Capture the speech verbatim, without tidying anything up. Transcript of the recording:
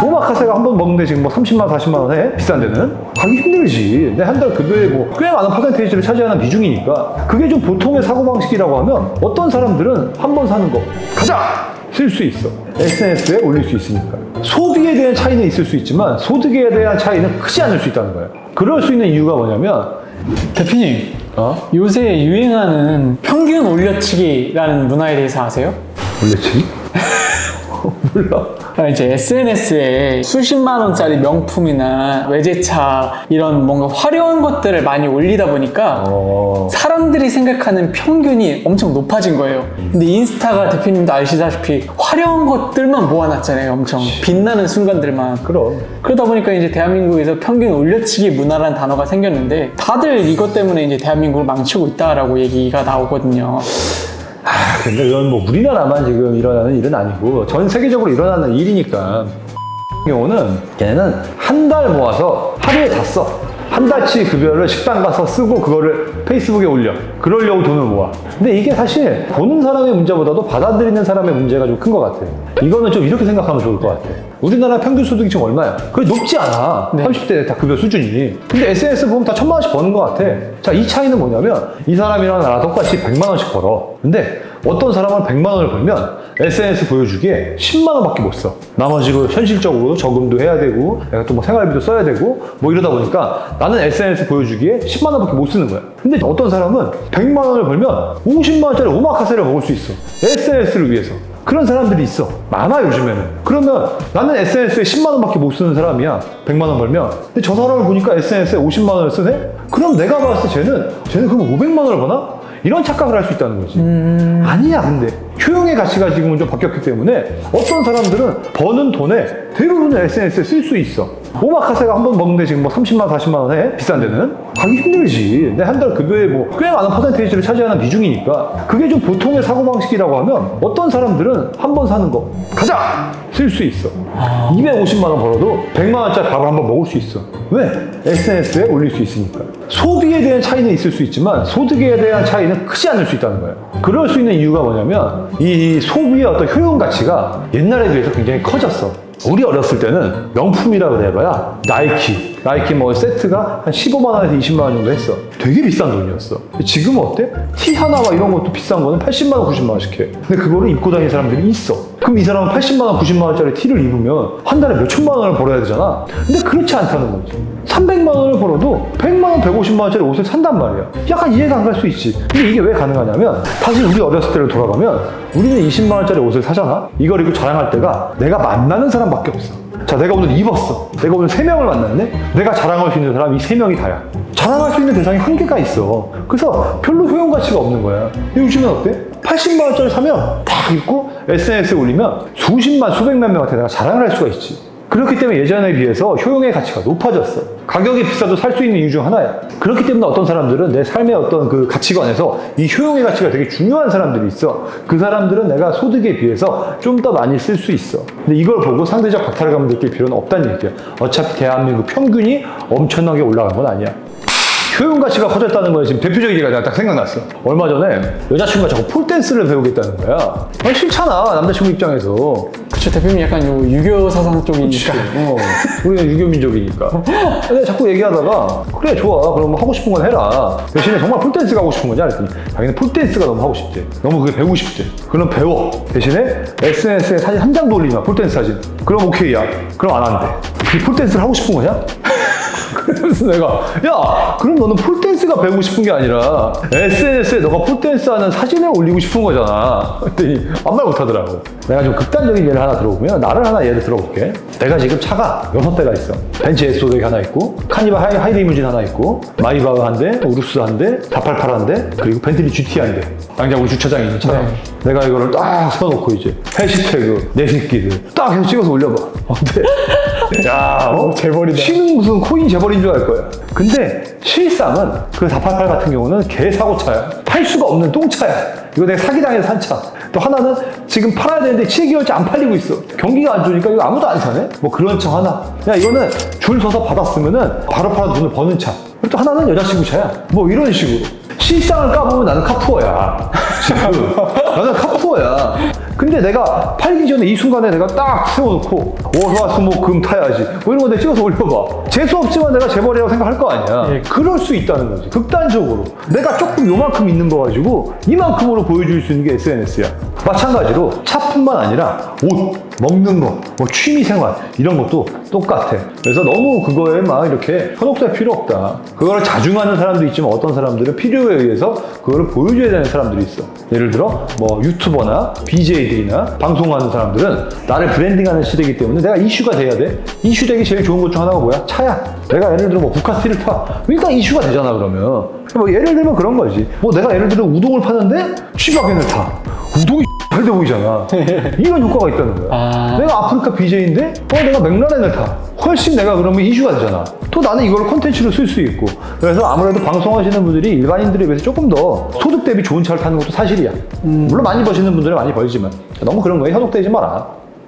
오마카세가 한 번 먹는데 지금 뭐 삼십만 원, 사십만 원 해? 비싼 데는? 가기 힘들지. 내 한 달 급여에 뭐 꽤 많은 퍼센테이지를 차지하는 비중이니까 그게 좀 보통의 사고방식이라고 하면 어떤 사람들은 한 번 사는 거 가자! 쓸 수 있어. 에스엔에스에 올릴 수 있으니까. 소비에 대한 차이는 있을 수 있지만 소득에 대한 차이는 크지 않을 수 있다는 거예요. 그럴 수 있는 이유가 뭐냐면 대표님, 어? 요새 유행하는 평균 올려치기라는 문화에 대해서 아세요? 올려치기? 몰라. 이제 에스엔에스에 수십만 원짜리 명품이나 외제차 이런 뭔가 화려한 것들을 많이 올리다 보니까 어... 사람들이 생각하는 평균이 엄청 높아진 거예요. 근데 인스타가 대표님도 아시다시피 화려한 것들만 모아놨잖아요. 엄청 빛나는 순간들만. 그럼. 그러다 보니까 이제 대한민국에서 평균 올려치기 문화라는 단어가 생겼는데 다들 이것 때문에 이제 대한민국을 망치고 있다라고 얘기가 나오거든요. 아, 근데 이건 뭐 우리나라만 지금 일어나는 일은 아니고 전 세계적으로 일어나는 일이니까. 경우는 걔네는 한 달 모아서 하루에 다 써. 한 달치 급여를 식당 가서 쓰고 그거를 페이스북에 올려. 그러려고 돈을 모아. 근데 이게 사실 보는 사람의 문제보다도 받아들이는 사람의 문제가 좀 큰 것 같아. 이거는 좀 이렇게 생각하면 좋을 것 같아. 우리나라 평균 소득이 지금 얼마야? 그게 높지 않아. 네. 삼십 대 다 급여 수준이. 근데 에스엔에스 보면 다 천만 원씩 버는 것 같아. 자, 이 차이는 뭐냐면 이 사람이랑 나랑 똑같이 백만 원씩 벌어. 근데 어떤 사람은 백만 원을 벌면 에스엔에스 보여주기에 십만 원밖에 못 써. 나머지 그 현실적으로 저금도 해야 되고 내가 또 뭐 생활비도 써야 되고 뭐 이러다 보니까 나는 에스엔에스 보여주기에 십만 원밖에 못 쓰는 거야. 근데 어떤 사람은 백만 원을 벌면 오십만 원짜리 오마카세를 먹을 수 있어. 에스엔에스를 위해서. 그런 사람들이 있어. 많아 요즘에는. 그러면 나는 에스엔에스에 십만 원밖에 못 쓰는 사람이야. 백만 원 벌면. 근데 저 사람을 보니까 에스엔에스에 오십만 원을 쓰네? 그럼 내가 봤을 때 쟤는 쟤는 그럼 오백만 원을 버나? 이런 착각을 할 수 있다는 거지. 음... 아니야. 근데 효용의 가치가 지금은 좀 바뀌었기 때문에 어떤 사람들은 버는 돈에 대부분은 에스엔에스에 쓸 수 있어. 오마카세가 한 번 먹는데 지금 뭐 삼십만 원, 사십만 원 해? 비싼 데는? 가기 힘들지. 내 한 달 급여에 뭐 꽤 많은 퍼센테이지를 차지하는 비중이니까 그게 좀 보통의 사고방식이라고 하면 어떤 사람들은 한 번 사는 거 가자! 쓸 수 있어. 아... 이백오십만 원 벌어도 백만 원짜리 밥을 한 번 먹을 수 있어. 왜? 에스엔에스에 올릴 수 있으니까. 소비에 대한 차이는 있을 수 있지만 소득에 대한 차이는 크지 않을 수 있다는 거예요. 그럴 수 있는 이유가 뭐냐면 이 소비의 어떤 효용 가치가 옛날에 비해서 굉장히 커졌어. 우리 어렸을 때는 명품이라 그래봐야 나이키, 나이키 뭐 세트가 한 십오만 원에서 이십만 원 정도 했어. 되게 비싼 돈이었어. 지금은 어때? 티 하나 막 이런 것도 비싼 거는 팔십만 원, 구십만 원씩 해. 근데 그거를 입고 다니는 사람들이 있어. 그럼 이 사람은 팔십만 원, 구십만 원짜리 티를 입으면 한 달에 몇 천만 원을 벌어야 되잖아. 근데 그렇지 않다는 거지. 삼백만 원을 벌어도 백만 원, 백오십만 원짜리 옷을 산단 말이야. 약간 이해가 안 갈 수 있지. 근데 이게 왜 가능하냐면 사실 우리 어렸을 때를 돌아가면 우리는 이십만 원짜리 옷을 사잖아. 이걸 입고 자랑할 때가 내가 만나는 사람밖에 없어. 자, 내가 오늘 입었어. 내가 오늘 세 명을 만났네? 내가 자랑할 수 있는 사람이 세 명이 다야. 자랑할 수 있는 대상이 한계가 있어. 그래서 별로 효용 가치가 없는 거야. 근데 요즘은 어때? 팔십만 원짜리 사면 딱 입고 에스엔에스에 올리면 수십만, 수백만 명한테 내가 자랑을 할 수가 있지. 그렇기 때문에 예전에 비해서 효용의 가치가 높아졌어. 가격이 비싸도 살 수 있는 이유 중 하나야. 그렇기 때문에 어떤 사람들은 내 삶의 어떤 그 가치관에서 이 효용의 가치가 되게 중요한 사람들이 있어. 그 사람들은 내가 소득에 비해서 좀 더 많이 쓸 수 있어. 근데 이걸 보고 상대적 박탈감을 느낄 필요는 없다는 얘기야. 어차피 대한민국 평균이 엄청나게 올라간 건 아니야. 효용 가치가 커졌다는 거에 지금 대표적인 얘기가 내가 딱 생각났어. 얼마 전에 여자친구가 자꾸 폴댄스를 배우겠다는 거야. 아, 싫잖아, 남자친구 입장에서. 그쵸, 대표님 약간 요 유교 사상 쪽이니까. 어, 우리는 유교 민족이니까. 근데 자꾸 얘기하다가 그래 좋아, 그럼 하고 싶은 건 해라. 대신에 정말 폴댄스가 하고 싶은 거냐 그랬더니 자기는 폴댄스가 너무 하고 싶대. 너무 그게 배우고 싶대. 그럼 배워. 대신에 에스엔에스에 사진 한 장도 올리지 마, 폴댄스 사진. 그럼 오케이야. 그럼 안 한대. 그 폴댄스를 하고 싶은 거냐? 그래서 내가 야, 그럼 너는 폴댄스가 배우고 싶은 게 아니라 에스엔에스에 너가 폴댄스 하는 사진을 올리고 싶은 거잖아. 그랬더니 아무 말 못하더라고. 내가 좀 극단적인 예를 하나 들어보면 나를 하나 예를 들어볼게. 내가 지금 차가 여섯 대가 있어. 벤츠 에스오백이 하나 있고 카니발 하이, 하이리무진 하나 있고 마이바흐 한 대, 우루스 한 대, 다팔팔 한 대, 그리고 벤틀리 지티 한 대. 당장 우리 주차장에 있는 차랑. 네. 내가 이거를 딱 써놓고 이제 해시태그 내 새끼들 딱 해서 찍어서 올려봐. 어때? 야, 어? 재벌이다. 치는 무슨 코인 재벌인 줄 알 거야. 근데 실상은 그 다팔팔 같은 경우는 개사고차야. 팔 수가 없는 똥차야. 이거 내가 사기당해서 산 차. 또 하나는 지금 팔아야 되는데 칠 개월째 안 팔리고 있어. 경기가 안 좋으니까 이거 아무도 안 사네? 뭐 그런 차 하나. 야, 이거는 줄 서서 받았으면은 바로 팔아서 돈을 버는 차. 그리고 또 하나는 여자친구 차야. 뭐 이런 식으로. 실상을 까보면 나는 카푸어야. 지금. 나는 카푸어야. 근데 내가 팔기 전에 이 순간에 내가 딱 세워놓고 월화수목금 타야지 뭐 이런 거 내가 찍어서 올려봐. 재수 없지만 내가 재벌이라고 생각할 거 아니야. 예. 그럴 수 있다는 거지. 극단적으로 내가 조금 요만큼 있는 거 가지고 이만큼으로 보여줄 수 있는 게 에스엔에스야. 마찬가지로 차뿐만 아니라 옷, 먹는 거, 뭐 취미생활 이런 것도 똑같아. 그래서 너무 그거에 막 이렇게 현혹될 필요 없다. 그걸 자중하는 사람도 있지만 어떤 사람들은 필요에 의해서 그거를 보여줘야 되는 사람들이 있어. 예를 들어 뭐 유튜버나 비제이들이나 방송하는 사람들은 나를 브랜딩하는 시대이기 때문에 내가 이슈가 돼야 돼. 이슈되기 제일 좋은 것 중 하나가 뭐야? 차야. 내가 예를 들어 뭐 부카티를 타. 일단 이슈가 되잖아 그러면. 뭐 예를 들면 그런 거지. 뭐 내가 예를 들어 우동을 파는데 쥐바겐을 타. 우동이 잘 돼 보이잖아. 이런 효과가 있다는 거야. 아. 내가 아프리카 비제이인데 어 내가 맥라렌을 타. 훨씬 내가 그러면 이슈가 되잖아. 또 나는 이걸 콘텐츠로 쓸 수 있고. 그래서 아무래도 방송하시는 분들이 일반인들에 비해서 조금 더 소득 대비 좋은 차를 타는 것도 사실이야. 물론 많이 버시는 분들은 많이 벌지만 너무 그런 거에 현혹되지 마라.